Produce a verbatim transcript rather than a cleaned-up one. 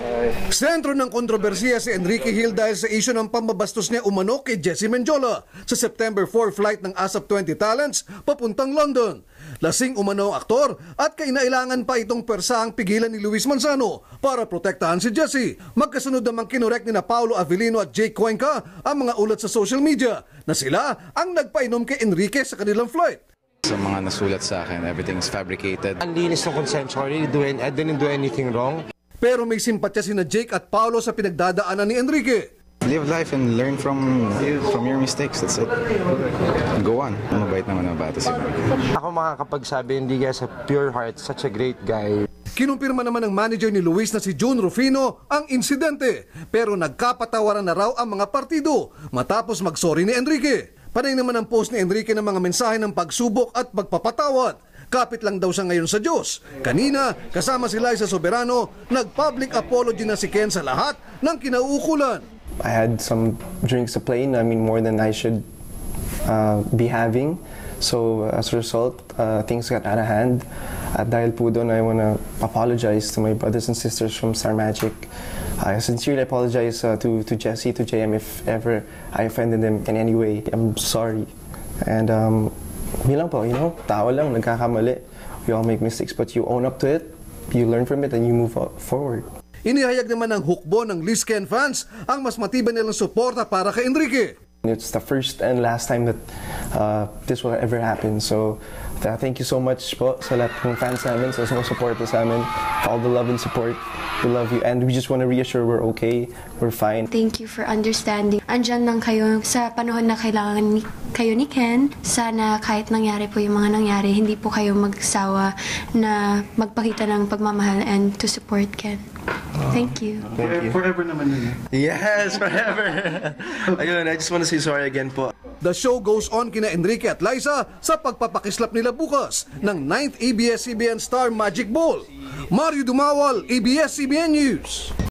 Sentro ng kontrobersiya si Enrique Hill dahil sa isyu ng pambabastos niya umano kay Jessie Mendiola sa September fourth flight ng ASAP twenty Talents papuntang London. Lasing umano ang aktor at kainailangan pa itong persahang pigilan ni Luis Manzano para protektahan si Jessie. Magkasunod namang kinorek ni na Paolo Avellino at Jake Cuenca ang mga ulat sa social media na sila ang nagpainom kay Enrique sa kanilang flight. Sa mga nasulat sa akin, everything's fabricated. Ang linis ng consensual, I didn't do anything wrong. Pero may simpatya sina Jake at Paolo sa pinagdadaanan ni Enrique. Live life and learn from from your mistakes. That's it. Go on. Mabait naman ang bata si Enrique. Ako makakapagsabi, hindi ka sa pure heart, such a great guy. Kinumpirma naman ng manager ni Luis na si June Rufino ang insidente. Pero nagkapatawaran na raw ang mga partido matapos mag-sorry ni Enrique. Panay naman ang post ni Enrique ng mga mensahe ng pagsubok at pagpapatawad. Kapit lang daw siya ngayon sa Diyos. Kanina, kasama si Liza Soberano, nag-public apology na si Ken sa lahat ng kinauukulan. I had some drinks to plane, I mean more than I should uh, be having. So as a result, uh, things got out of hand. At dahil po doon, I want to apologize to my brothers and sisters from Star Magic. I sincerely apologize uh, to, to Jessie, to J M if ever I offended them in any way. I'm sorry. And um, yun lang po, you know, tao lang, nagkakamali. We all make mistakes, but you own up to it, you learn from it, and you move forward. Inihayag naman ng hukbo ng Liz Ken fans ang mas matibay nilang suporta para kay Enrique. It's the first and last time that uh, this will ever happen. So uh, thank you so much po sa lahat ng fans namin, sa sumusuporta sa amin, all the love and support. We love you and we just want to reassure we're okay, we're fine. Thank you for understanding. Andyan lang kayo sa panahon na kailangan ni, kayo ni Ken. Sana kahit nangyari po yung mga nangyari, hindi po kayo magsawa na magpakita ng pagmamahal and to support Ken. Thank you. Thank you. Forever naman yun. Yes, forever. Ayun, I just want to say sorry again po. The show goes on kina Enrique at Liza sa pagpapakislap nila bukas ng ninth A B S C B N Star Magic Ball. Mario Dumawal, A B S C B N News.